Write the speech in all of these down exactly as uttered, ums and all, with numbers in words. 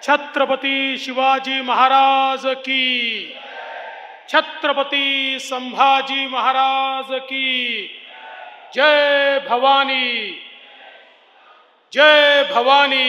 छत्रपती शिवाजी महाराज की, छत्रपती संभाजी महाराज की जय भवानी, जय भवानी।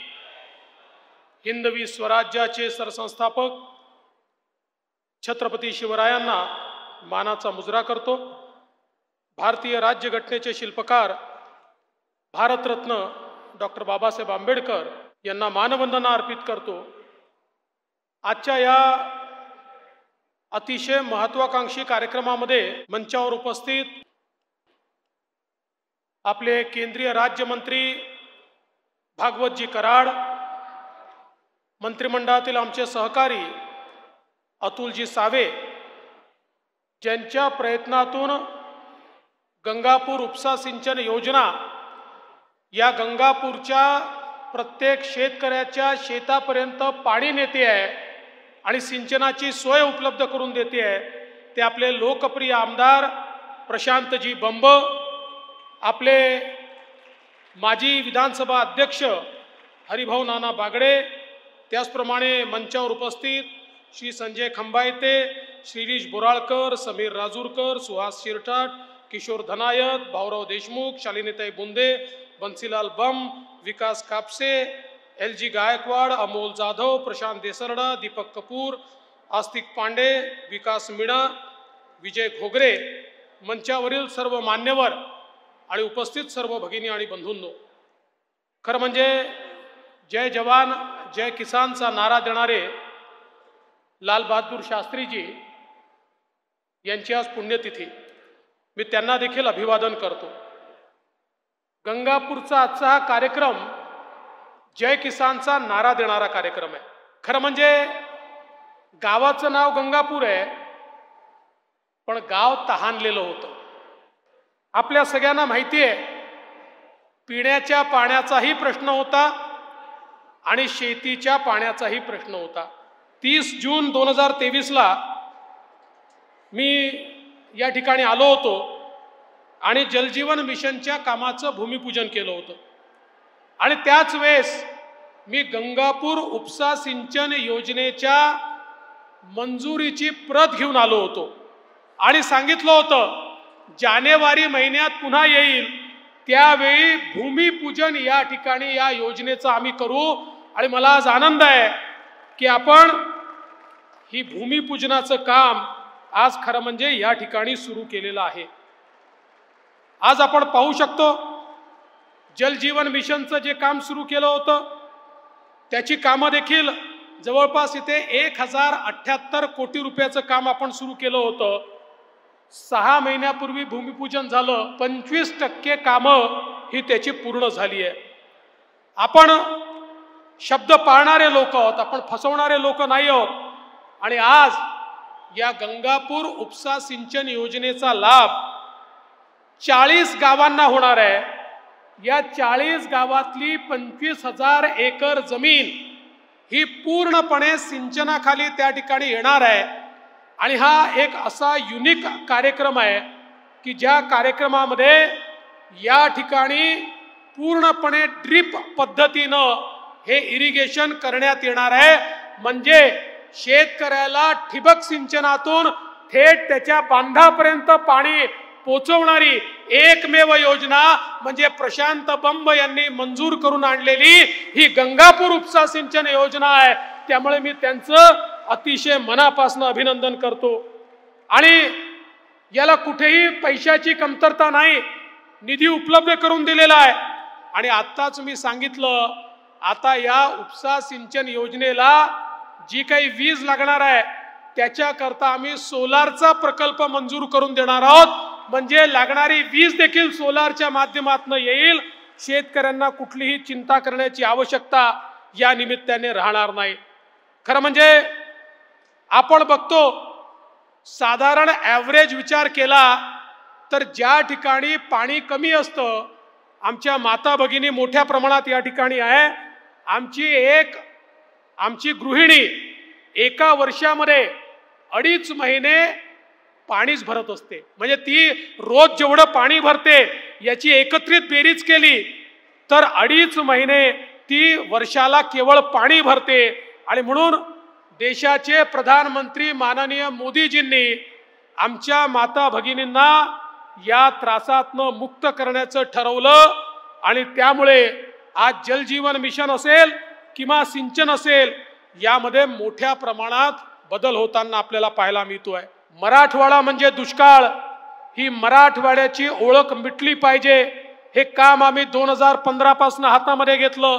हिंदवी स्वराज्याचे सरसंस्थापक छत्रपती शिवरायांना मानाचा मुजरा करतो। भारतीय राज्यघटनेचे शिल्पकार भारतरत्न डॉक्टर बाबासाहेब आंबेडकर यांना मानवंदना अर्पित करतो। आजच्या या अतिशय महत्त्वाकांक्षी कार्यक्रमामध्ये मंचावर उपस्थित आपले केंद्रीय राज्यमंत्री भागवतजी कराड, मंत्रिमंडळातील आमचे सहकारी अतुलजी सावे, ज्यांच्या प्रयत्नातून गंगापूर उपसा सिंचन योजना या गंगापूरच्या प्रत्येक शेतकऱ्याच्या शेतापर्यंत पाणी नेते आहे आणि सिंचनाची सोय उपलब्ध करून देते आहे, ते आपले लोकप्रिय आमदार प्रशांतजी बंब, आपले माजी विधानसभा अध्यक्ष हरिभाऊ नाना बागडे, त्याचप्रमाणे मंचावर उपस्थित श्री संजय खंबायते, श्रीरीश बोराळकर, समीर राजूरकर, सुहास शिरटाट, किशोर धनायत, भाऊराव देशमुख, शालिनीताई बुंदे, बंसीलाल बम, विकास कापसे, एल जी गायकवाड, अमोल जाधव, प्रशांत देसरडा, दीपक कपूर, आस्तिक पांडे, विकास मीणा, विजय घोगरे, मंचावरील सर्व मान्यवर आणि उपस्थित सर्व भगिनी आणि बंधूंनो, खरं म्हणजे जय जवान जय किसानचा नारा देणारे लाल बहादूर शास्त्रीजी यांची आज पुण्यतिथी। मी त्यांना देखील अभिवादन करतो। गंगापूरचा आजचा हा कार्यक्रम जय किसानचा नारा देणारा कार्यक्रम आहे। खरं म्हणजे गावाचं नाव गंगापूर आहे, पण गाव तहानलेलं होतं। आपल्या सगळ्यांना माहिती आहे, पिण्याच्या पाण्याचाही प्रश्न होता आणि शेतीच्या पाण्याचाही प्रश्न होता। तीस जून दोन हजार तेवीस ला मी या ठिकाणी आलो होतो आणि जलजीवन मिशनच्या कामाचं भूमिपूजन केलं होतं आणि त्याच वेळेस मी गंगापूर उपसा सिंचन योजनेच्या मंजुरीची प्रत घेऊन आलो होतो आणि सांगितलं होतं जानेवारी महिन्यात पुन्हा येईल, त्यावेळी भूमिपूजन या ठिकाणी या योजनेचं आम्ही करू। आणि मला आज आनंद आहे की आपण ही भूमिपूजनाचं काम आज खरं म्हणजे या ठिकाणी सुरू केलेलं आहे। आज आपण पाहू शकतो जलजीवन मिशनचं जे काम सुरू केलं होतं त्याची कामं देखील जवळपास इथे एक हजार अठ्ठ्याहत्तर कोटी रुपयाचं काम आपण सुरू केलं होतं। सहा महिन्यापूर्वी भूमिपूजन झालं, पंचवीस टक्के कामं ही त्याची पूर्ण झाली आहे। आपण शब्द पाळणारे लोक आहोत, आपण फसवणारे लोक नाही आहोत आणि आज या गंगापूर उपसा सिंचन योजनेचा लाभ चाळीस गावांना होणार आहे। या चाळीस गावातली पंचवीस हजार एकर जमीन ही पूर्णपणे सिंचनाखाली त्या ठिकाणी येणार आहे आणि हा एक असा युनिक कार्यक्रम आहे की ज्या कार्यक्रमामध्ये या ठिकाणी पूर्णपणे ड्रिप पद्धतीनं हे इरिगेशन करण्यात येणार आहे। म्हणजे शेतकऱ्याला ठिबक सिंचनातून थेट त्याच्या बांधापर्यंत पाणी पोचवणारी एकमेव योजना म्हणजे प्रशांत बंब यांनी मंजूर करून आणलेली ही गंगापूर उपसा सिंचन योजना आहे। त्यामुळे मी त्यांचं अतिशय मनापासून अभिनंदन करतो आणि याला कुठेही पैशाची कमतरता नाही, निधी उपलब्ध करून दिलेला आहे। आणि आत्ताच मी सांगितलं, आता या उपसा सिंचन योजनेला जी काही वीज लागणार आहे त्याच्याकरता आम्ही सोलारचा प्रकल्प मंजूर करून देणार आहोत। म्हणजे लागणारी वीज देखील सोलारच्या माध्यमातून येईल। शेतकऱ्यांना कुठलीही चिंता करण्याची आवश्यकता या निमित्ताने राहणार नाही। खरं म्हणजे आपण बघतो साधारण ॲव्हरेज विचार केला तर ज्या ठिकाणी पाणी कमी असतं, आमच्या माता भगिनी मोठ्या प्रमाणात या ठिकाणी आहे, आमची एक आमची गृहिणी एका वर्षामध्ये अडीच महिने पाणीच भरत असते। म्हणजे ती रोज जेवढं पाणी भरते याची एकत्रित बेरीज केली तर अडीच महिने ती वर्षाला केवळ पाणी भरते. आणि म्हणून देशाचे प्रधानमंत्री माननीय मोदीजींनी आमच्या माता भगिनींना या त्रासातनं मुक्त करण्याचं ठरवलं. आणि त्यामुळे आज जलजीवन मिशन असेल किंवा सिंचन असेल यामध्ये मोठ्या प्रमाणात बदल होताना आपल्याला पाहायला मिळतोय. मराठवाडा म्हणजे दुष्काळ, ही मराठवाड्याची ओळख मिटली पाहिजे. हे काम आम्ही दोन हजार पंधरा पासून हातामध्ये घेतलं.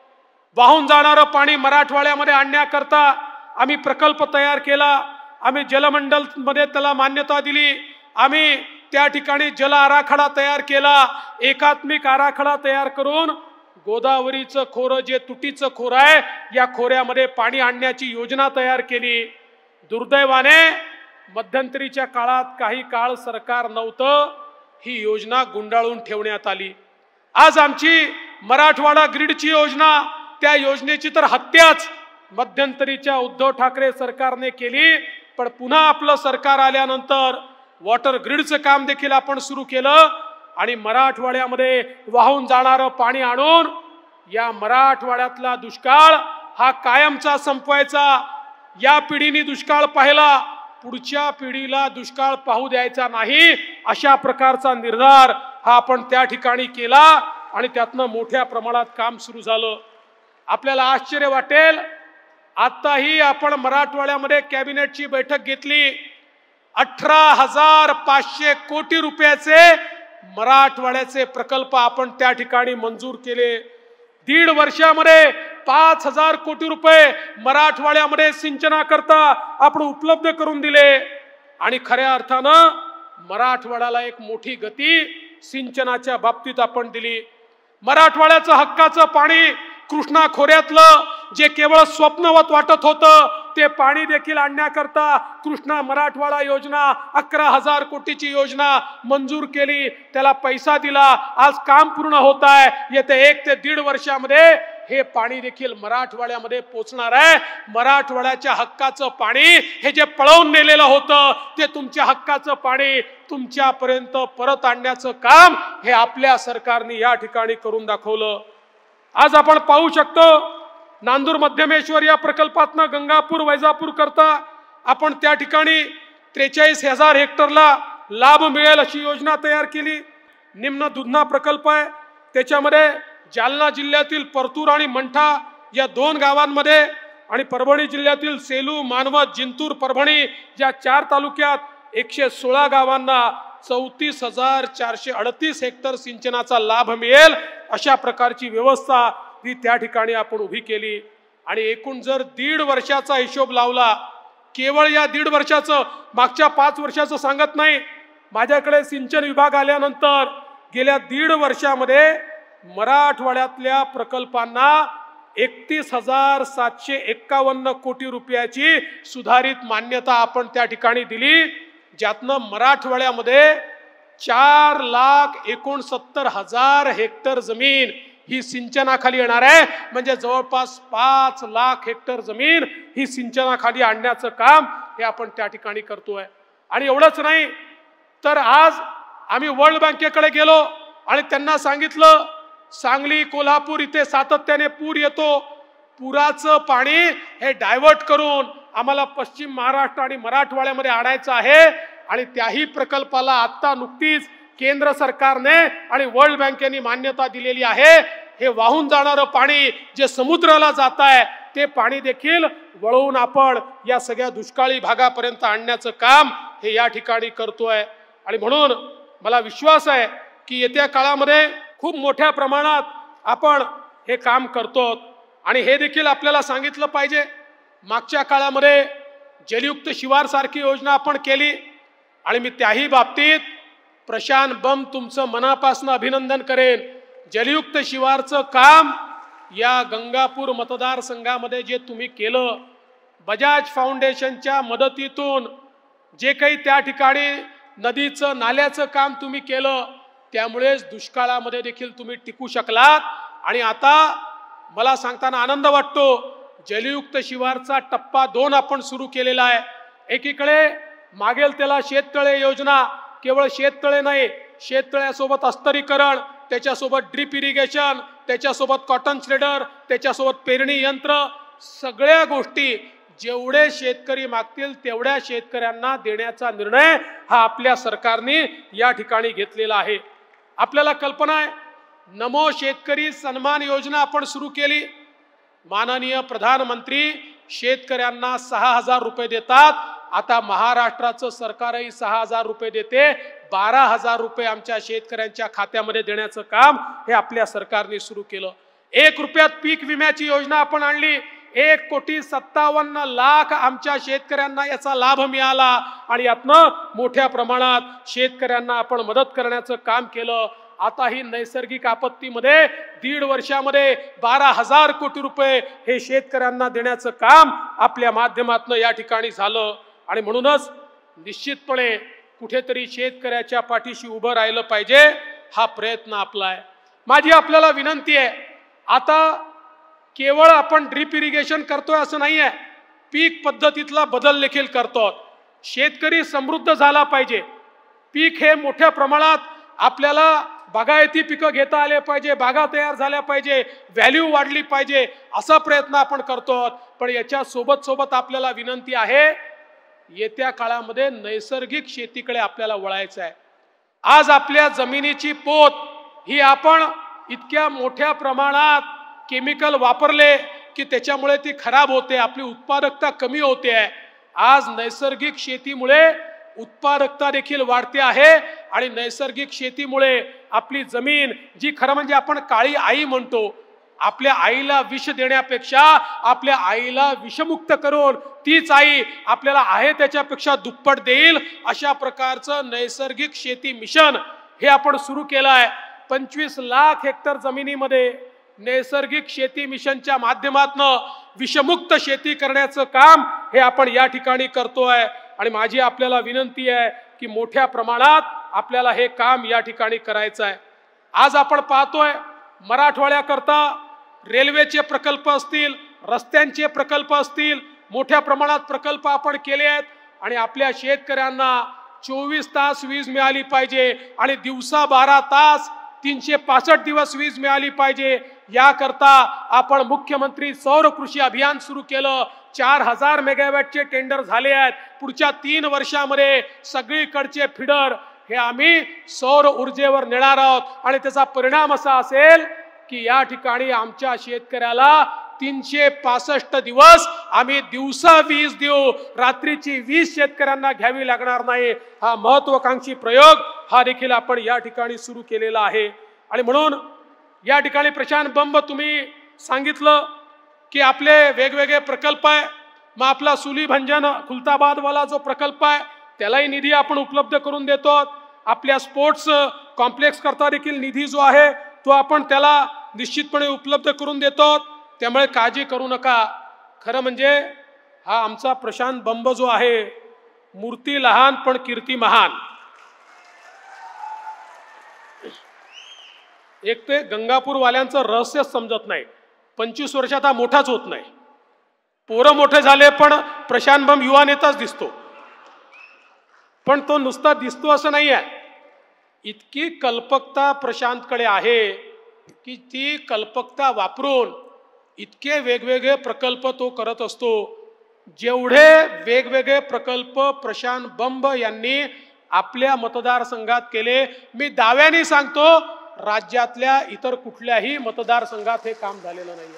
वाहून जाणारं पाणी मराठवाड्यामध्ये आणण्याकरता आम्ही प्रकल्प तयार केला. आम्ही जलमंडल मध्ये त्याला मान्यता दिली. आम्ही त्या ठिकाणी जल आराखडा तयार केला. एकात्मिक आराखडा तयार करून गोदावरीचं खोरं जे तुटीचं खोरं आहे या खोऱ्यामध्ये पाणी आणण्याची योजना तयार केली. दुर्दैवाने मध्यंतरीच्या काळात काही काळ सरकार नव्हतं, ही योजना गुंडाळून ठेवण्यात आली. आज आमची मराठवाडा ग्रीडची योजना, त्या योजनेची तर हत्याच मध्यंतरीच्या उद्धव ठाकरे सरकारने केली. पण पुन्हा आपलं सरकार आल्यानंतर वॉटर ग्रीडचं काम देखील आपण सुरू केलं. आणि मराठवाड्यामध्ये वाहून जाणारं पाणी आणून या मराठवाड्यातला दुष्काळ हा कायमचा संपवायचा. या पिढीने दुष्काळ पाहिला, पुढच्या पिढीला दुष्काळ पाहू द्यायचा नाही, अशा प्रकारचा निर्धार हा आपण त्या ठिकाणी केला. आणि त्यातनं मोठ्या प्रमाणात काम सुरू झालं. आपल्याला आश्चर्य वाटेल, आताही आपण मराठवाड्यामध्ये कॅबिनेटची बैठक घेतली. अठरा हजार पाचशे कोटी रुपयाचे मराठवाड्याचे प्रकल्प आपण त्या ठिकाणी मंजूर केले. दीड वर्षामध्ये पाच हजार कोटी रुपये मराठवाड्यामध्ये सिंचनाकरता आपण उपलब्ध करून दिले. आणि खऱ्या अर्थानं मराठवाड्याला एक मोठी गती सिंचनाच्या बाबतीत आपण दिली. मराठवाड्याचं हक्काचं पाणी कृष्णा खोऱ्यातलं जे केवळ स्वप्नवत वाटत होतं ते पाणी देखील आणण्याकरता कृष्णा मराठवाडा योजना अकरा हजार कोटीची योजना मंजूर केली. त्याला पैसा दिला. आज काम पूर्ण होत आहे. येते एक ते दीड वर्षामध्ये हे पाणी देखील मराठवाड्यामध्ये पोहोचणार आहे. मराठवाड्याच्या हक्काचं पाणी हे जे पळवून नेलेलं होतं ते तुमच्या हक्काचं पाणी तुमच्यापर्यंत परत आणण्याचं काम हे आपल्या सरकारने या ठिकाणी करून दाखवलं. आज आपण पाहू शकतो नांदूर मध्यमेश्वर या प्रकल्पातनं गंगापूर वैजापूर करता आपण त्या ठिकाणी त्रेचाळीस हजार हेक्टरला लाभ मिळेल अशी योजना तयार केली. निम्न दुधना प्रकल्प आहे, त्याच्यामध्ये जालना जिल्ह्यातील परतूर आणि मंठा या दोन गावांमध्ये आणि परभणी जिल्ह्यातील सेलू, मानवत, जिंतूर, परभणी या चार तालुक्यात एकशे सोळा गावांना चौतीस हजार चारशे अडतीस हेक्टर सिंचनाचा लाभ मिळेल अशा प्रकारची व्यवस्था ही त्या ठिकाणी आपण उभी केली. आणि एकूण जर दीड वर्षाचा हिशोब लावला, केवळ या दीड वर्षाचं, मागच्या पाच वर्षाचं सांगत नाही, माझ्याकडे सिंचन विभाग आल्यानंतर गेल्या दीड वर्षामध्ये मराठवाड्यातल्या प्रकल्पांना एकतीस हजार सातशे एक्कावन्न कोटी रुपयाची सुधारित मान्यता आपण त्या ठिकाणी दिली. ज्यातनं मराठवाड्यामध्ये चार लाख एकोणसत्तर हजार हेक्टर जमीन ही सिंचनाखाली येणार आहे. म्हणजे जवळपास पाच लाख हेक्टर जमीन ही सिंचनाखाली आणण्याचं काम हे आपण त्या ठिकाणी करतोय. आणि एवढंच नाही तर आज आम्ही वर्ल्ड बँकेकडे गेलो आणि त्यांना सांगितलं, सांगली, कोल्हापूर इथे सातत्याने पूर येतो, पुराचं पाणी हे डायव्हर्ट करून आम्हाला पश्चिम महाराष्ट्र आणि मराठवाड्यामध्ये आणायचं आहे. आणि त्याही प्रकल्पाला आता नुकतीच केंद्र सरकारने आणि वर्ल्ड बँकेने मान्यता दिलेली आहे. हे वाहून जाणारं पाणी जे समुद्राला जात आहे ते पाणी देखील वळवून आपण या सगळ्या दुष्काळी भागापर्यंत आणण्याचं काम हे या ठिकाणी करतोय. आणि म्हणून मला विश्वास आहे की येत्या काळामध्ये खूप मोठ्या प्रमाणात आपण हे काम करतो. आणि हे देखील आपल्याला सांगितलं पाहिजे, मागच्या काळामध्ये जलयुक्त शिवार सारखी योजना आपण केली आणि मी त्याही बाबतीत प्रशांत बम तुमचं मनापासून अभिनंदन करेन. जलयुक्त शिवारचं काम या गंगापूर मतदारसंघामध्ये जे तुम्ही केलं, बजाज फाउंडेशनच्या मदतीतून जे काही त्या ठिकाणी नदीचं नाल्याचं काम तुम्ही केलं, त्यामुळेच दुष्काळामध्ये देखील तुम्ही टिकू शकलात. आणि आता मला सांगताना आनंद वाटतो, जलयुक्त शिवारचा टप्पा दोन आपण सुरू केलेला आहे. एकीकडे मागेल त्याला शेततळे योजना, केवळ शेततळे नाही, शेततळ्यासोबत अस्तरीकरण, त्याच्यासोबत ड्रीप इरिगेशन, त्याच्यासोबत कॉटन श्रेडर, त्याच्यासोबत पेरणी यंत्र, सगळ्या गोष्टी जेवढे शेतकरी मागतील तेवढ्या शेतकऱ्यांना देण्याचा निर्णय हा आपल्या सरकारने या ठिकाणी घेतलेला आहे. आपल्याला कल्पना आहे, नमो शेतकरी सन्मान योजना आपण सुरू केली. माननीय प्रधानमंत्री शेतकऱ्यांना सहा हजार रुपये देतात. आता महाराष्ट्राचं सरकारही सहा हजार रुपये देते. बारा हजार रुपये आमच्या शेतकऱ्यांच्या खात्यामध्ये देण्याचं काम हे आपल्या सरकारने सुरू केलं. एक रुपयात पीक विम्याची योजना आपण आणली. एक कोटी सत्तावन्न लाख आमच्या शेतकऱ्यांना याचा लाभ मिळाला आणि यातनं मोठ्या प्रमाणात शेतकऱ्यांना आपण मदत करण्याचं काम केलं. आता ही नैसर्गिक आपत्तीमध्ये दीड वर्षामध्ये बारा हजार कोटी रुपये हे शेतकऱ्यांना देण्याचं काम आपल्या माध्यमातून या ठिकाणी झालं. आणि म्हणूनच निश्चितपणे कुठेतरी शेतकऱ्याच्या पाठीशी उभं राहिलं पाहिजे, हा प्रयत्न आपला आहे. माझी आपल्याला विनंती आहे, आता केवळ आपण ड्रीप इरिगेशन करतोय असं नाही आहे, पीक पद्धतीतला बदल देखील करतो. शेतकरी समृद्ध झाला पाहिजे. पीक हे मोठ्या प्रमाणात आपल्याला बागायती पिकं घेता आले पाहिजे, बागा तयार झाल्या पाहिजे, व्हॅल्यू वाढली पाहिजे, असा प्रयत्न आपण करतो. पण याच्या सोबत सोबत आपल्याला विनंती आहे, येत्या काळामध्ये नैसर्गिक शेतीकडे आपल्याला वळायचं आहे. आज आपल्या जमिनीची पोत ही आपण इतक्या मोठ्या प्रमाणात केमिकल वापरले की त्याच्यामुळे ती खराब होते, आपली उत्पादकता कमी होते आहे. आज नैसर्गिक शेतीमुळे उत्पादकता देखील वाढते आहे आणि नैसर्गिक शेतीमुळे आपली जमीन जी खरं म्हणजे आपण काळी आई म्हणतो, आपल्या आईला विष देण्यापेक्षा आपल्या आईला विषमुक्त करून तीच आई आपल्याला आहे त्याच्यापेक्षा दुप्पट देईल, अशा प्रकारचं नैसर्गिक शेती मिशन हे आपण सुरू केलं आहे. पंचवीस लाख हेक्टर जमिनीमध्ये नैसर्गिक शेती मिशनच्या माध्यमातून विषमुक्त शेती करण्याचं काम हे आपण या ठिकाणी करतोय. आणि माझी आपल्याला विनंती आहे की मोठ्या प्रमाणात आपल्याला हे काम या ठिकाणी करायचं आहे. आज आपण पाहतोय मराठवाड्याकरता रेल्वेचे प्रकल्प असतील, रस्त्यांचे प्रकल्प असतील, मोठ्या प्रमाणात प्रकल्प आपण केले आहेत. आणि आपल्या शेतकऱ्यांना चोवीस तास वीज मिळाली पाहिजे आणि दिवसा बारा तास तीनशे पासष्ट दिवस वीज मिळाली पाहिजे. याकरता आपण मुख्यमंत्री सौर कृषी अभियान सुरू केलं. चार हजार मेगावॅटचे टेंडर झाले आहेत. पुढच्या तीन वर्षामध्ये सगळीकडचे फिडर हे आम्ही सौर ऊर्जेवर नेणार आहोत आणि त्याचा परिणाम असा असेल की या ठिकाणी आमच्या शेतकऱ्याला तीनशे पासष्ट दिवस आम्ही दिवसा वीज देऊ, रात्रीची वीज शेतकऱ्यांना घ्यावी लागणार नाही. हा महत्वाकांक्षी प्रयोग हा देखील आपण या ठिकाणी सुरू केलेला आहे. आणि म्हणून या ठिकाणी प्रशांत बंब तुम्ही सांगितलं की आपले वेगवेगळे प्रकल्प आहे. मग आपला सुली भंजन खुलताबादवाला जो प्रकल्प आहे त्यालाही निधी आपण उपलब्ध करून देतो. आपल्या स्पोर्ट्स कॉम्प्लेक्स करता देखील निधी जो आहे तो आपण त्याला निश्चितपणे उपलब्ध करून देतो. त्यामुळे काळजी करू नका. खरं म्हणजे हा आमचा प्रशांत बंब जो आहे, मूर्ती लहान पण कीर्ती महान. एक ते गंगापूर वाल्यांचं रहस्यच समजत नाही. पंचवीस वर्षात हा मोठाच होत नाही. पोरं मोठे झाले पण प्रशांत बंब युवा नेताच दिसतो. पण तो नुसता दिसतो असं नाही आहे. इतकी कल्पकता प्रशांतकडे आहे की ती कल्पकता वापरून इतके वेगवेगळे प्रकल्प तो करत असतो. जेवढे वेगवेगळे प्रकल्प प्रशांत बंब यांनी आपल्या मतदारसंघात केले, मी दाव्याने सांगतो राज्यातल्या इतर कुठल्याही मतदारसंघात हे काम झालेलं नाही.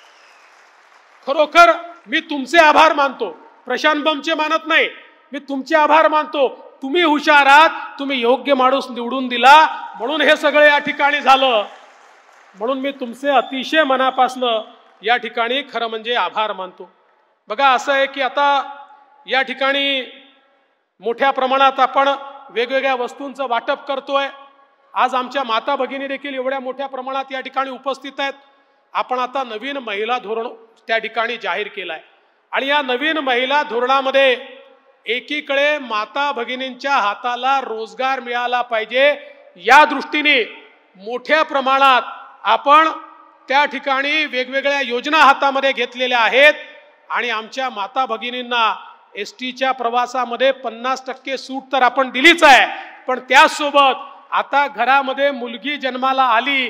खरोखर मी तुमचे आभार मानतो. प्रशांत बंबचे मानत नाही, मी तुमचे आभार मानतो. तुम्ही हुशार आहात, तुम्ही योग्य माणूस निवडून दिला म्हणून हे सगळे या ठिकाणी झालं. म्हणून मी तुमचे अतिशय मनापासनं या ठिकाणी खरं म्हणजे आभार मानतो. बघा असं आहे की आता या ठिकाणी मोठ्या प्रमाणात आपण वेगवेगळ्या वस्तूंचं वाटप करतोय. आज आमच्या माता भगिनी देखील एवढ्या मोठ्या प्रमाणात या ठिकाणी उपस्थित आहेत. आपण आता नवीन महिला धोरण त्या ठिकाणी जाहीर केलं आहे आणि या नवीन महिला धोरणामध्ये एकीकडे माता भगिनींच्या हाताला रोजगार मिळाला पाहिजे या दृष्टीने मोठ्या प्रमाणात आपण त्या ठिकाणी वेगवेगळ्या योजना हातामध्ये घेतलेल्या आहेत. आणि आमच्या माता भगिनींना एस टीच्या प्रवासामध्ये पन्नास टक्के सूट तर आपण दिलीच आहे, पण त्यासोबत आता घरामध्ये मुलगी जन्माला आली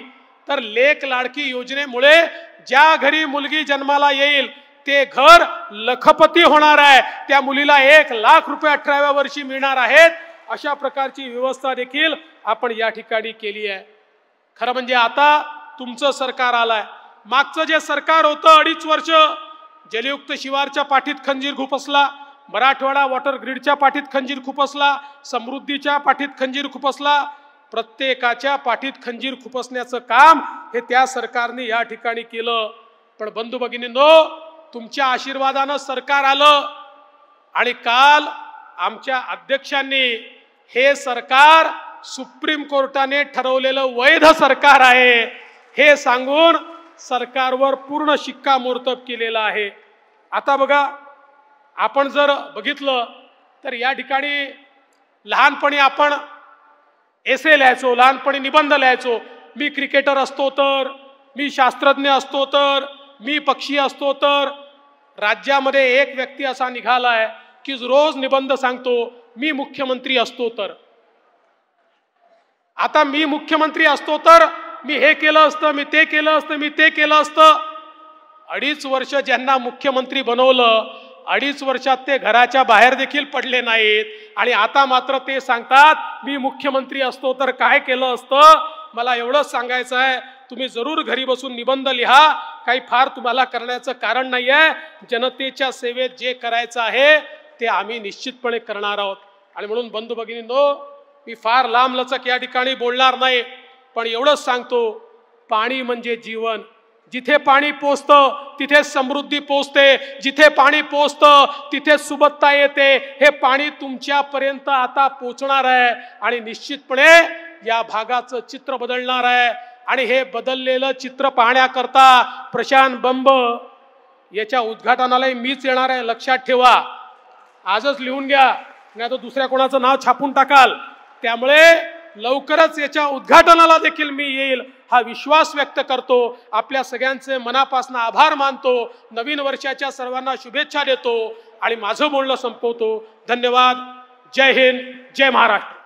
तर लेक लाडकी योजनेमुळे ज्या घरी मुलगी जन्माला येईल ते घर लखपती होणार आहे, त्या मुलीला एक लाख रुपये अठराव्या वर्षी मिळणार आहेत. अशा प्रकारची व्यवस्था देखील आपण या ठिकाणी केली आहे. खरं म्हणजे आता तुमचं सरकार आलंय. मागचं जे सरकार होतं अडीच वर्ष, जलयुक्त शिवारच्या पाठीत खंजीर खुपसला, मराठवाडा वॉटर ग्रीडच्या पाठीत खंजीर खुपसला, समृद्धीच्या पाठीत खंजीर खुपसला. प्रत्येकाच्या पाठीत खंजीर खुपसण्याचं काम हे त्या सरकारने या ठिकाणी केलं. पण बंधू भगिनींनो, तुमच्या आशीर्वादानं सरकार आलं आणि काल आमच्या अध्यक्षांनी हे सरकार सुप्रीम कोर्टाने ठरवलेलं वैध सरकार आहे हे सांगून सरकारवर पूर्ण शिक्कामोर्तब केलेला आहे. आता बघा, आपण जर बघितलं तर या ठिकाणी लहानपणी आपण एसे लिहायचो, लहानपणी निबंध लिहायचो. मी क्रिकेटर असतो तर, मी शास्त्रज्ञ असतो तर, मी पक्षी असतो तर. राज्यामध्ये एक व्यक्ती असा निघालाय की रोज निबंध सांगतो, मी मुख्यमंत्री असतो तर. आता मी मुख्यमंत्री असतो तर मी हे केलं असतं, मी ते केलं असतं, मी ते केलं असतं. अडीच वर्ष ज्यांना मुख्यमंत्री बनवलं, अडीच वर्षात ते घराच्या बाहेर देखील पडले नाहीत आणि आता मात्र ते सांगतात मी मुख्यमंत्री असतो तर काय केलं असतं. मला एवढंच सांगायचं आहे, तुम्ही जरूर घरी बसून निबंध लिहा, काही फार तुम्हाला करण्याचं कारण नाही आहे. जनतेच्या सेवेत जे करायचं आहे ते आम्ही निश्चितपणे करणार आहोत. आणि म्हणून बंधू भगिनींनो, मी फार लांब लचक या ठिकाणी बोलणार नाही, पण एवढंच सांगतो, पाणी म्हणजे जीवन. जिथे पाणी पोचतं तिथे समृद्धी पोचते, जिथे पाणी पोचतं तिथे सुबत्ता येते. हे पाणी तुमच्यापर्यंत आता पोचणार आहे आणि निश्चितपणे या भागाचं चित्र बदलणार आहे. आणि हे बदललेलं चित्र पाहण्याकरता प्रशांत बंब याच्या उद्घाटनालाही मीच येणार आहे, लक्षात ठेवा. आजच लिहून घ्या, नाही तर दुसऱ्या कोणाचं नाव छापून टाकाल. त्यामुळे लवकरच याच्या उद्घाटनाला देखील मी येईल हा विश्वास व्यक्त करतो. आपल्या सगळ्यांचे मनापासून आभार मानतो. नवीन वर्षाच्या सर्वांना शुभेच्छा देतो आणि माझं बोलणं संपवतो. धन्यवाद. जय हिंद, जय महाराष्ट्र.